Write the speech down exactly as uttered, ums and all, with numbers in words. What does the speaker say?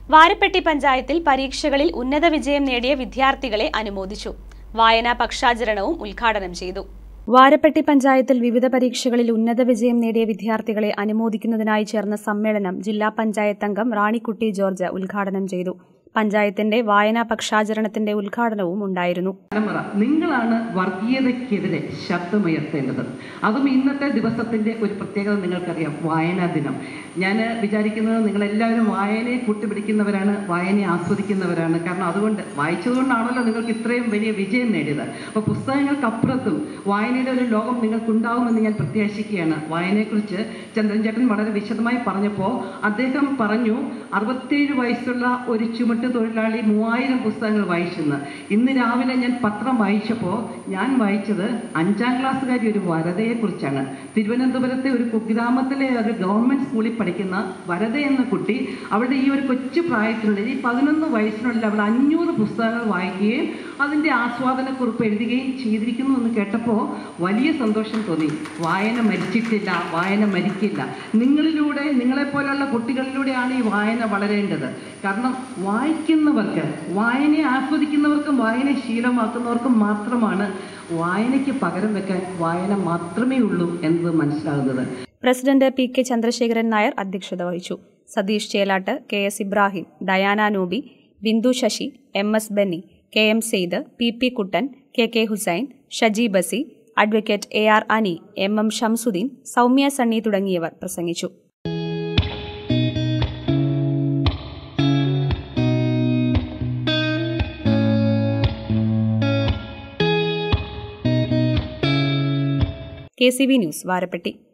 വാരപ്പെട്ടി പഞ്ചായത്തിൽ പരീക്ഷകളിൽ ഉന്നത വിജയം നേടിയ വിദ്യാർത്ഥികളെ അനുമോദിച്ചു. വായനാ പക്ഷാചരണവും ഉദ്ഘാടനം ചെയ്തു. വാരപ്പെട്ടി പഞ്ചായത്തിൽ വിവിധ പരീക്ഷകളിൽ ഉന്നത വിജയം നേടിയ വിദ്യാർത്ഥികളെ അനുമോദിക്കുന്നതിനായി ചേർന്ന സമ്മേളനം ജില്ലാ പഞ്ചായത്ത് അംഗം റാണിക്കുട്ടി ജോർജ് ഉദ്ഘാടനം ചെയ്തു. പഞ്ചായത്തിന്റെ വായനാ പക്ഷാചരണത്തിന്റെ ഉദ്ഘാടനവും ഉണ്ടായിരുന്നു. നിങ്ങളാണ് വർഗീയതയ്ക്കെതിരെ ശബ്ദമുയർത്തേണ്ടത്. അതും ഇന്നത്തെ ദിവസത്തിന്റെ ഒരു പ്രത്യേകത നിങ്ങൾക്കറിയാം, വായനാ ദിനം. ഞാൻ വിചാരിക്കുന്നത് നിങ്ങളെല്ലാവരും വായനയെ കൂട്ടുപിടിക്കുന്നവരാണ്, വായനയെ ആസ്വദിക്കുന്നവരാണ്. കാരണം അതുകൊണ്ട് വായിച്ചതുകൊണ്ടാണല്ലോ നിങ്ങൾക്ക് ഇത്രയും വലിയ വിജയം നേടിയത്. അപ്പോൾ പുസ്തകങ്ങൾക്കപ്പുറത്തും വായനയുടെ ഒരു ലോകം നിങ്ങൾക്കുണ്ടാവുമെന്ന് ഞാൻ പ്രത്യാശിക്കുകയാണ്. വായനയെക്കുറിച്ച് ചന്ദ്രൻ ചേട്ടൻ വളരെ വിശദമായി പറഞ്ഞപ്പോൾ അദ്ദേഹം പറഞ്ഞു, അറുപത്തേഴ് വയസ്സുള്ള ഒരു ചുമട്ട് തൊഴിലാളി മൂവായിരം പുസ്തകങ്ങൾ വായിച്ചെന്ന്. ഇന്ന് രാവിലെ ഞാൻ പത്രം വായിച്ചപ്പോൾ ഞാൻ വായിച്ചത് അഞ്ചാം ക്ലാസ്സുകാരി ഒരു വരതയെക്കുറിച്ചാണ്. തിരുവനന്തപുരത്തെ ഒരു കുഗ്രാമത്തിലെ ഒരു ഗവൺമെൻറ് സ്കൂളിൽ പഠിക്കുന്ന വരത എന്ന കുട്ടി അവളുടെ ഈ ഒരു കൊച്ചു പ്രായത്തിനുള്ളിൽ ഈ പതിനൊന്ന് വയസ്സിനുള്ളിൽ അവൾ അഞ്ഞൂറ് പുസ്തകങ്ങൾ വായിക്കുകയും അതിൻ്റെ ആസ്വാദനക്കുറിപ്പ് എഴുതുകയും ചെയ്തിരിക്കുന്നു എന്ന് കേട്ടപ്പോൾ വലിയ സന്തോഷം തോന്നി. വായന മരിച്ചിട്ടില്ല, വായന മരിക്കില്ല. നിങ്ങളിലൂടെ, നിങ്ങളെപ്പോലുള്ള കുട്ടികളിലൂടെയാണ് ഈ വായന വളരേണ്ടത്. കാരണം വായിക്കുന്നവർക്ക്, വായനയെ ആസ്വദിക്കുന്നവർക്കും വായനയെ ശീലമാക്കുന്നവർക്കും മാത്രമാണ് വായനയ്ക്ക് പകരം വെക്കാൻ വായന മാത്രമേ ഉള്ളൂ എന്നത് മനസ്സിലാകുന്നത്. President P K Chandrasekharan Nair അധ്യക്ഷത വഹിച്ചു. Satheesh Chelatt, K S Ibrahim, Diana Nubi, Bindu Sasi, M S Benny, K M Sayed, P P Kuttan, K K Hussain, Shaji Basi, advocate A R Ani, M M Shamsuddin, Soumya Sunny തുടങ്ങിയവർ പ്രസംഗിച്ചു. K C B news, Varappetty.